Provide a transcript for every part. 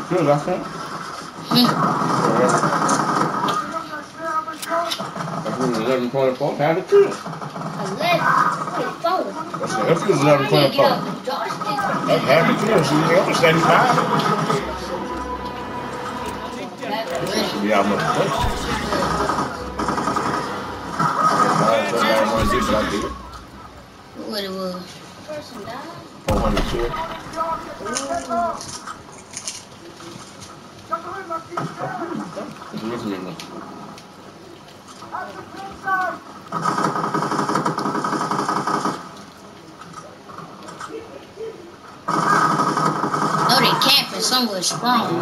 Good, I think. That was 11:24. Had it good. 11:24. That was 11:24. That had it good. See, it was 75. Yeah, I'm up. What it was? 400 shit. No, they camping somewhere strong.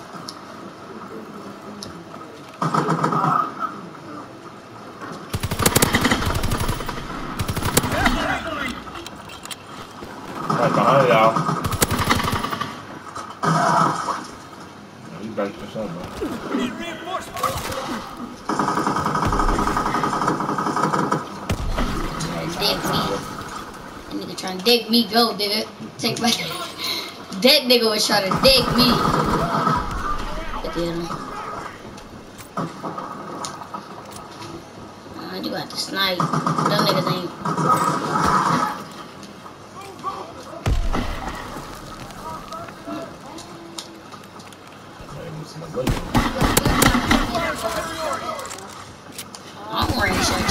Right behind y'all. You back to something. Dig me. That nigga trying to dig me, go, nigga. Take my. That nigga was trying to dig me. Look at him. You got to snipe. Them niggas ain't. I'm wearing shit.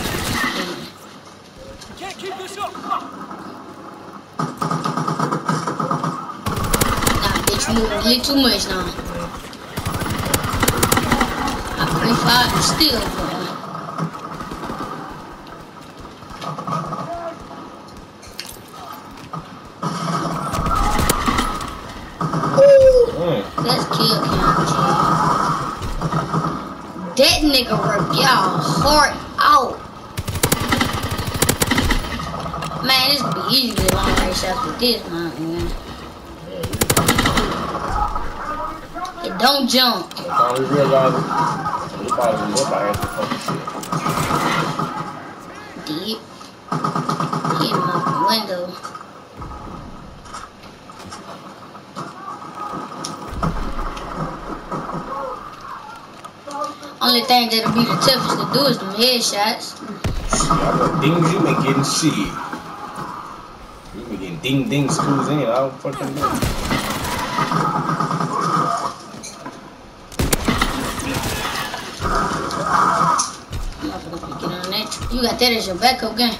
Can't keep this up. Nah, bitch, moving a little too much now. I pray five and still, bro. Let's kill him, that nigga worked y'all heart out. Man, this could be easy to long race after this, man. It don't jump. That's all we realized. We probably was up by after fucking shit. Deep. Hit him out the window. Only thing that'll be the toughest to do is them headshots. What dings you been getting shit? You been getting ding schools in. I don't fucking know. I'm not gonna get on that. You got that as your backup gun.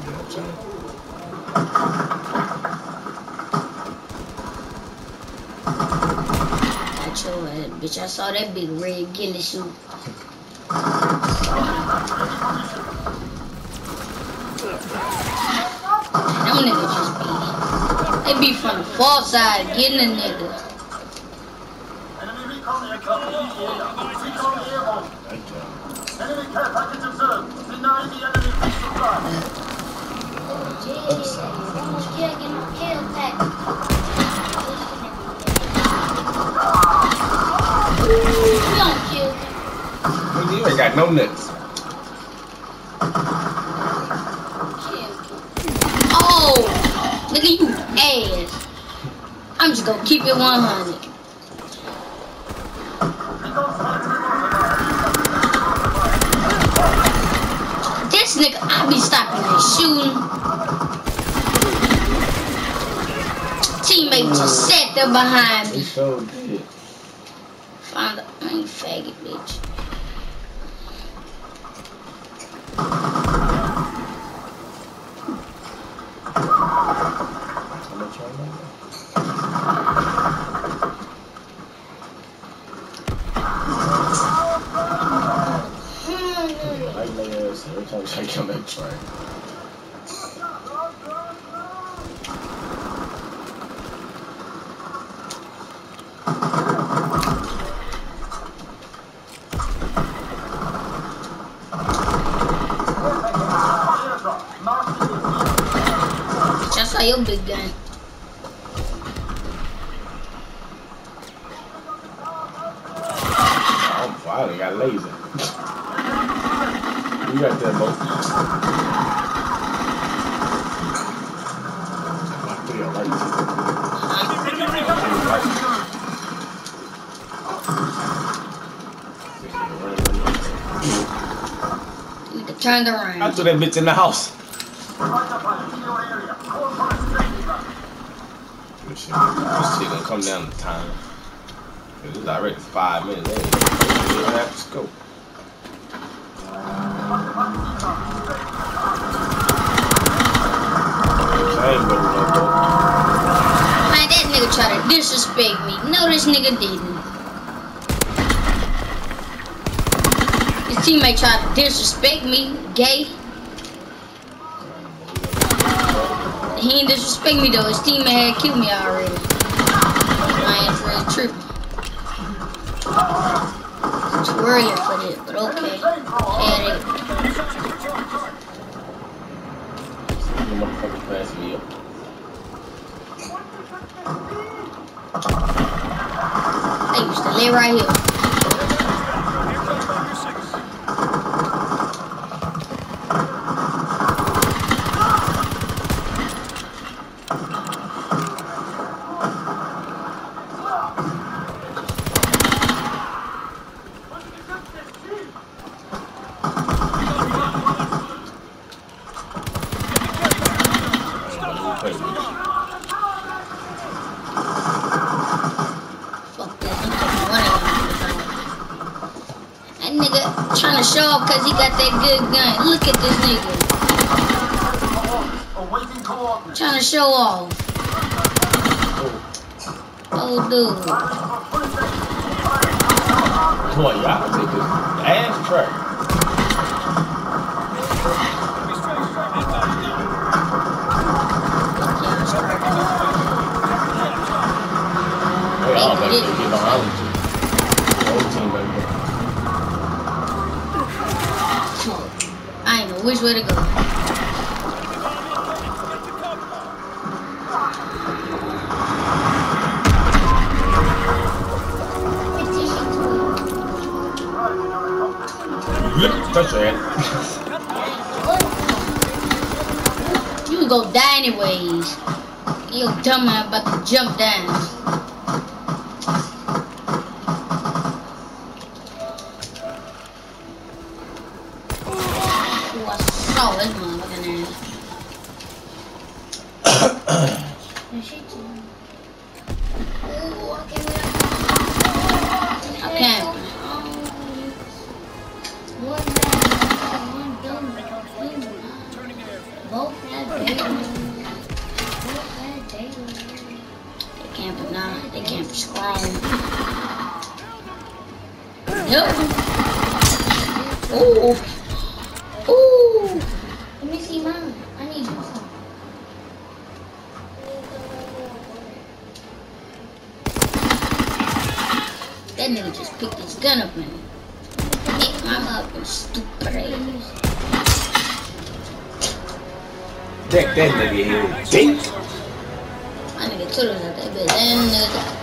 Got your ass, bitch. I saw that big red ghillie suit. Them niggas just be. They be from the far side getting a nigga. Enemy care package observed. Deny the enemy supply. You ain't got no nuts. Oh, look at you, ass. I'm just gonna keep it 100. This nigga, I be stopping and shooting. Teammate just sat there behind me. So good. Found a faggot bitch. Every time I check on that train. Just saw your big gun. I'm fine, I got laser. You got that, boat. turned I around. threw that bitch in the house. This shit gonna come down to time. It's already 5 minutes. Let's go. Man, that nigga tried to disrespect me. No, this nigga didn't. His teammate tried to disrespect me, gay. He didn't disrespect me though. His teammate had killed me already. My ass really tripping. Too early for this, but okay. Had it. Motherfucker pass me up. I used to live right here. That nigga trying to show off because he got that good gun. Look at this nigga. Trying to show off. Oh, dude. Come on, y'all can take this ass track. Hey, I don't think they get behind you. The whole team back there. I ain't know which way to go. Touch your head. You can go die anyways. You dumb man about to jump down. Ooh, I saw this motherfucking ass. I can't. They camping now. They camping strong. Yep. Ooh. Ooh. Let me see mine. I need you some. That nigga just picked his gun up and hit my motherfucking stupid ass. Deck that nigga here. Dink. My nigga Twitter was at that bitch. That nigga.